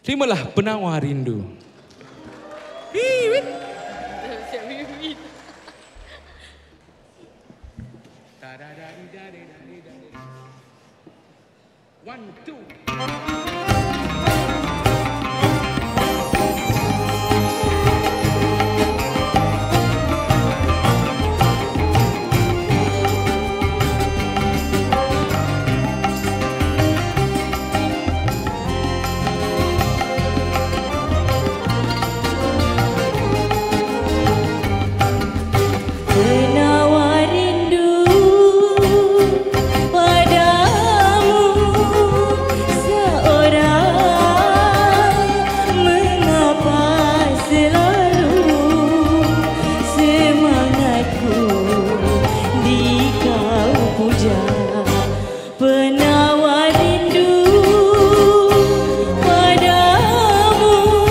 Terimalah Penawar Rindu. One, two. Penawar rindu padamu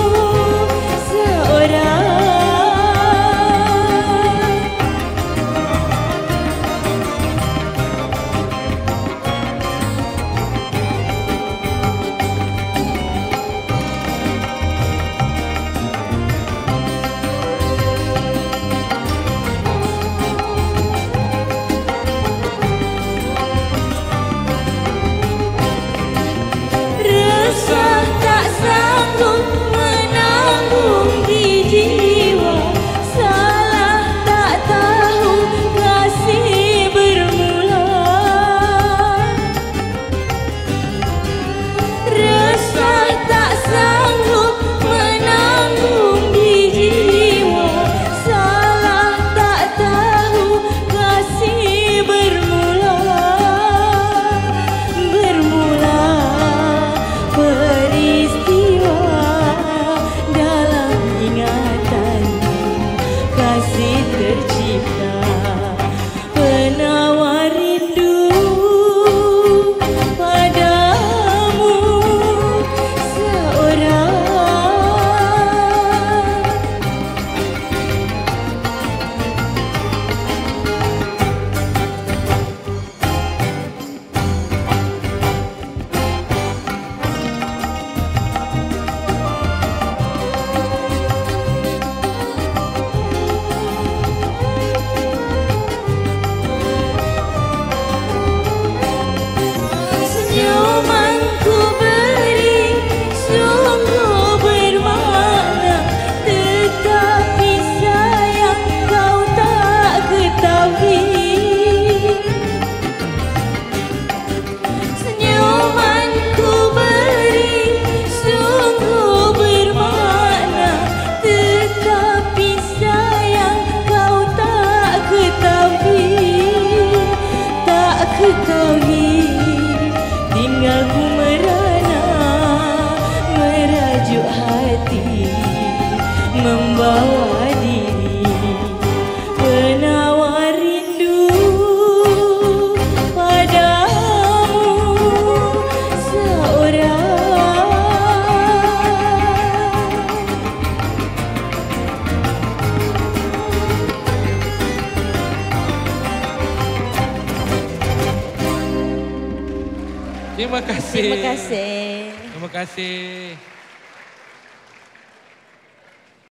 seorang. Resah tak sanggup menanggung di jiwa, salah tak tahu kasih bermula. Resah tak sanggup menanggung di jiwa, salah tak tahu kasih bermula. Peristiwa dalam ingatanmu kasih tercipta. Penawar rindu padamu seorang. Senyumanku beri sungguh bermakna, tetapi sayang kau tak ketahui. Senyumanku beri sungguh bermakna, tetapi sayang kau tak ketahui. Tak ketahui. Tinggal ku merana, merajuk hati, membawa diri. Penawar rindu padamu seorang. Terima kasih. Terima kasih. Terima kasih.